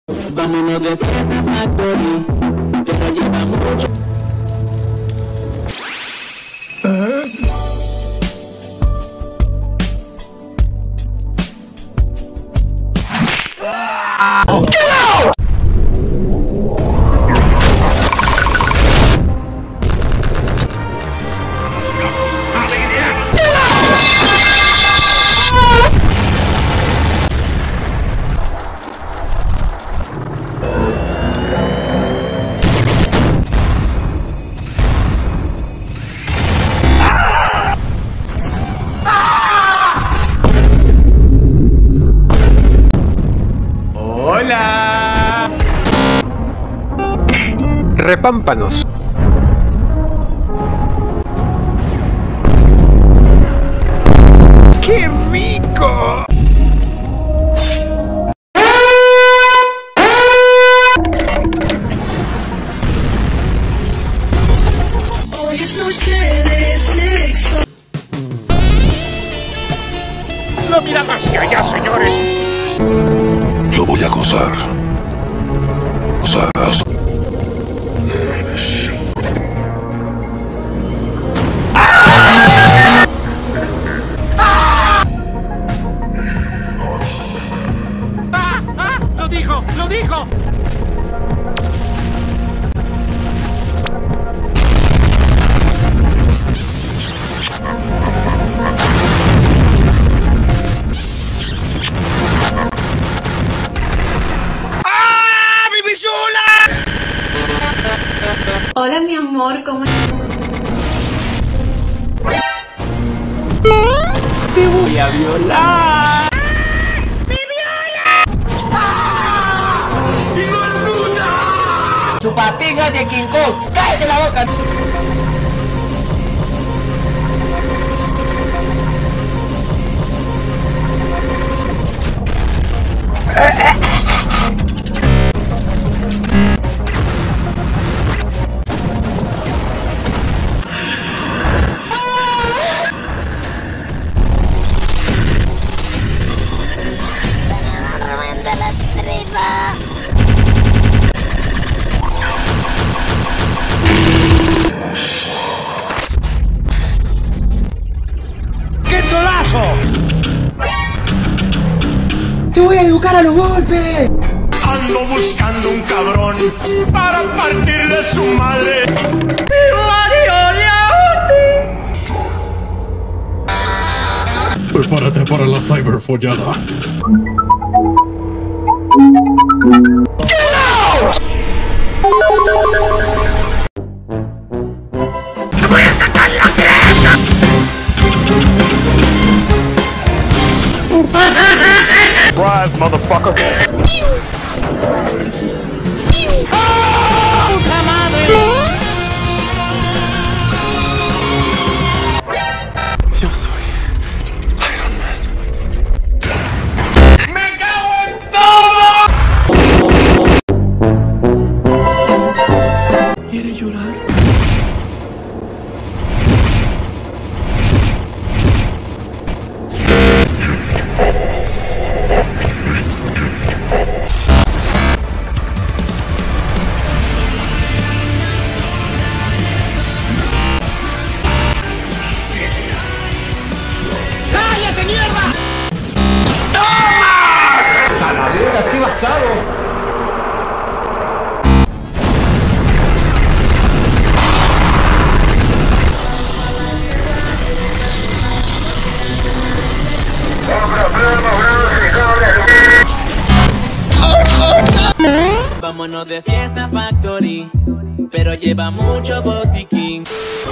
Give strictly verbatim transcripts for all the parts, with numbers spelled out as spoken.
Vámonos de fiesta factory, pero lleva mucho. ¿Eh? Oh. ¡Hola! Repámpanos. ¡Qué rico! Hoy es noche de sexo. ¡No mirad hacia allá, señores! Lo voy a gozar. Gozar. ¡Ah! ¡Ah! ¡Lo dijo! ¡Lo dijo! Hola, mi amor, ¿cómo estás? ¡Te voy a violar! ¡Me viola! ¡Hijo de puta! ¡Chupapingas de King Kong! ¡Cállate la boca! ¡Qué golazo! ¡Te voy a educar a los golpes! Ando buscando un cabrón para partirle su madre. Prepárate para la cyberfollada. ¡Te voy a sacar la crema! Surprise, motherfucker! ¡Puta madre! Yo soy Iron Man. ¡Me cago en todo! ¿Quiere llorar? ¡Cállate, mierda! ¡Saladera, qué basado! Vámonos de fiesta factory, pero lleva mucho botiquín.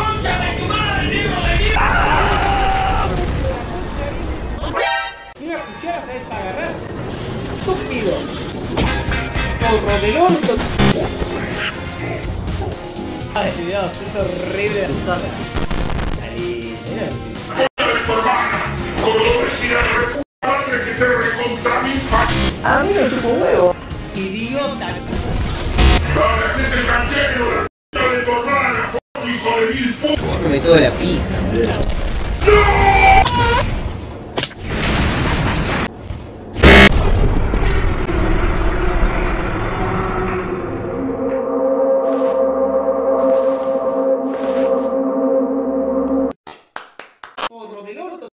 Una cuchara sabes agarrar. Estúpido. Porro del orto. Ay Dios, es horrible de asustarla. Ahí, mira. A mí me chupo un huevo. Idiota. Me toda la pija.